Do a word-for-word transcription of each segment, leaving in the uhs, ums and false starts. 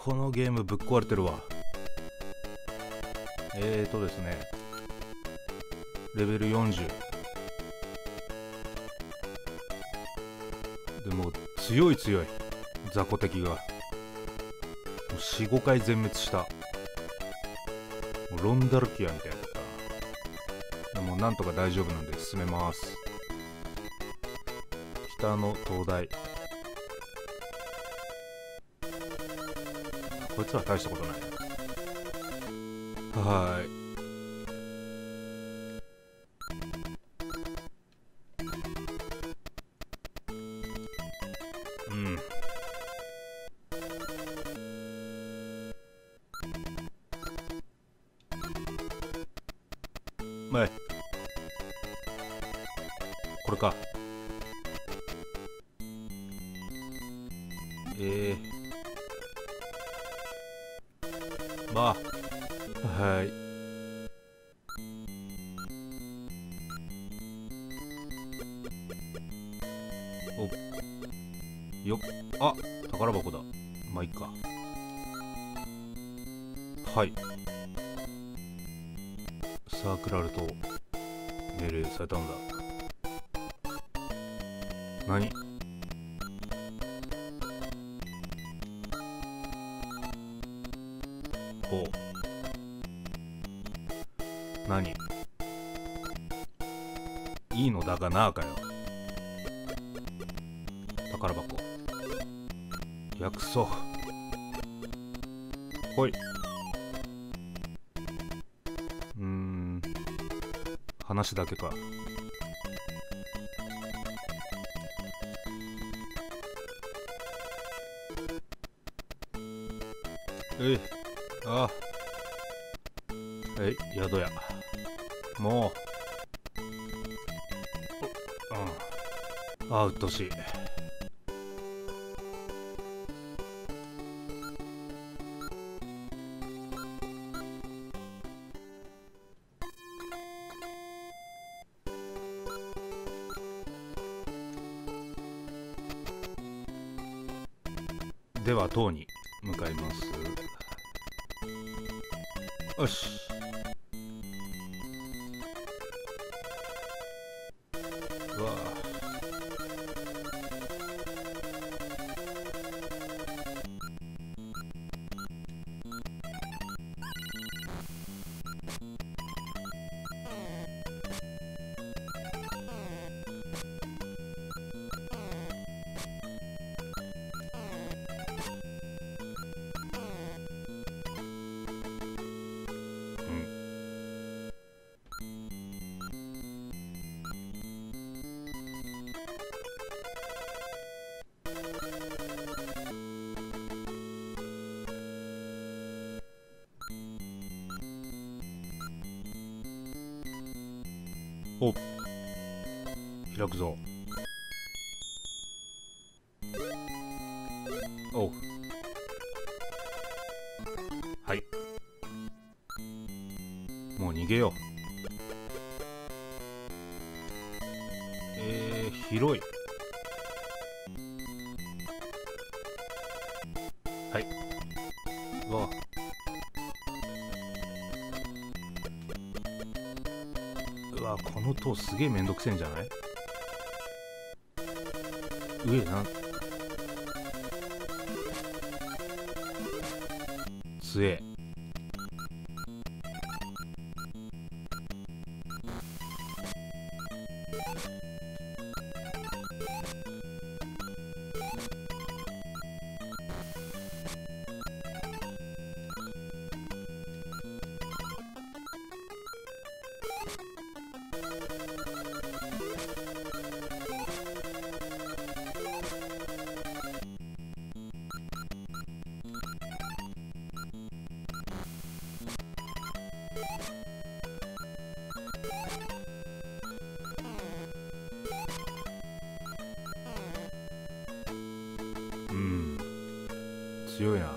このゲームぶっ壊れてるわ。えーとですねレベルよんじゅうでもう強い強い雑魚敵がもう よん,ご 回全滅した。もうロンダルキアみたいだった。でもなんとか大丈夫なんで進めます。北の灯台、こいつは大したことない。はーい。うん前これか。えー、まあはい。およっ、あ、宝箱だ。まあいいか。はい。サークラルと命令されたのだ。何？ほう。何？いいのだがなあかよ。宝箱。薬草。ほい。うーん。話だけか。えい。ああ。えい、宿屋。もう。うん。ああ、うっとうしい。では塔に向かいます。よし。うわあ。お、開くぞ。おう。はい。もう逃げよう。えー、広い。はい。うわ。うわ、この塔すげえめんどくせえんじゃない？上なんつえ。うん、強いな。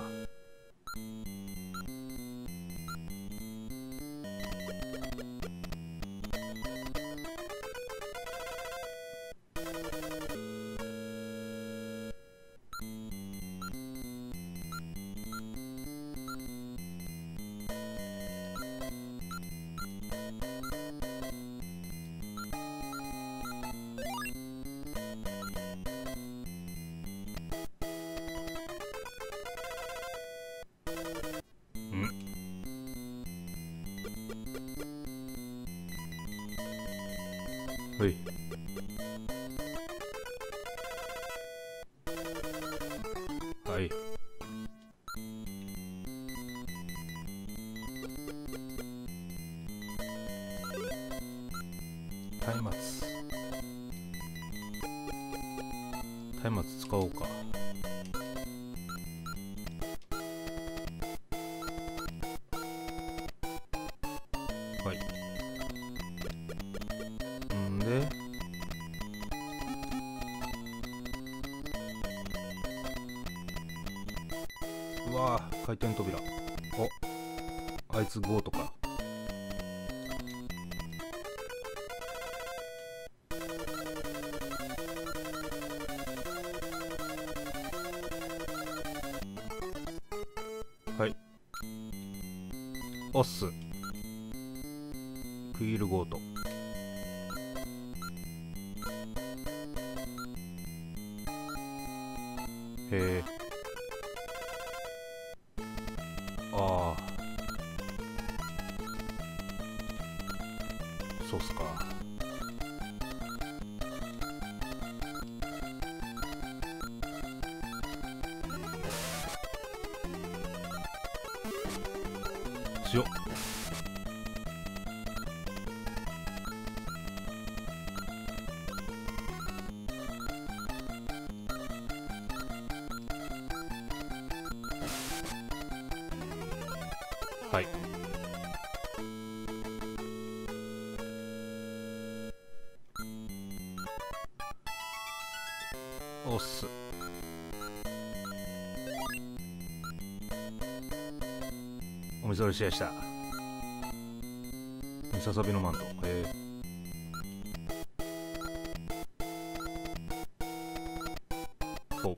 ほい。はい。松明。松明使おうか。はい。んでうわー、回転扉。お、あいつゴートか。はい。オッス。クイールゴート。へえ。ああ。そうっすか。強っ。はい。おっす。お見それしやした。ムササビのマント。へえ。ほう。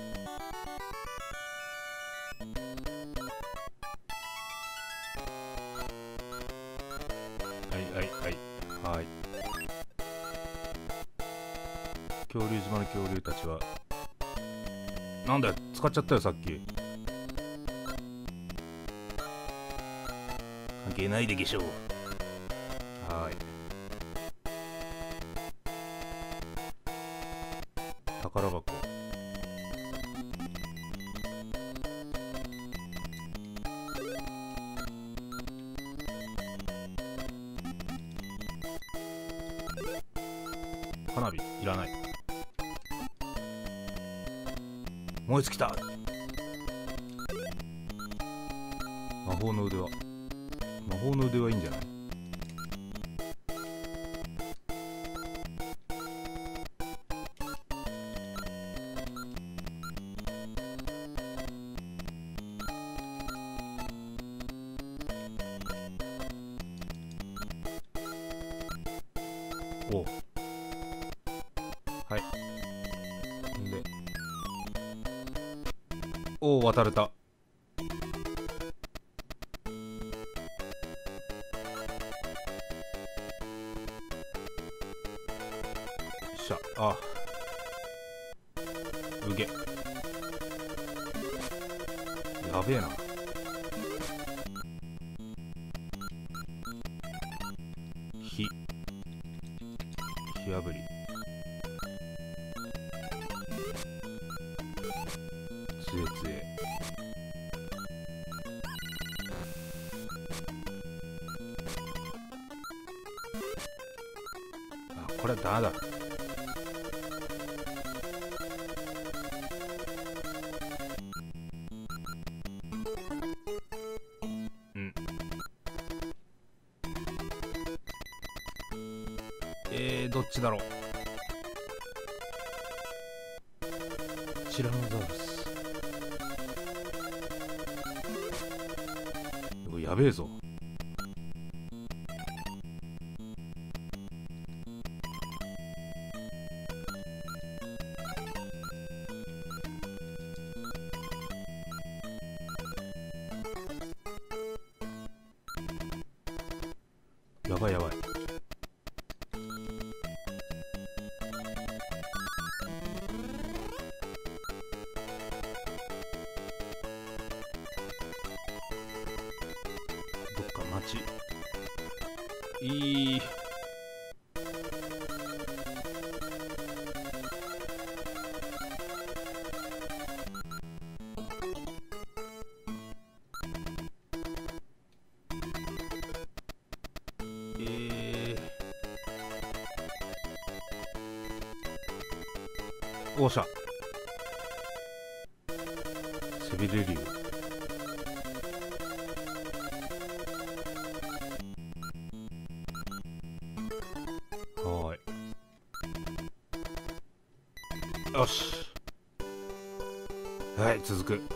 はいはいはいはい。恐竜島の恐竜たちはなんだよ、使っちゃったよさっき。関係ないでしょう。はーい。宝箱。花火いらない。燃え尽きた。魔法の腕輪。魔法の腕輪いいんじゃない？おう。はい。んでおお、渡れた。よっしゃ。あうげ。やべえな。火火あぶり。つえつえ。あ、これはダメだ。うん。えー、どっちだろう。ティラノザウルス。これやべえぞ。やばいやばい。どっか町。いい。 おっしゃ。しびれるよ。はーい。よし。はい、続く。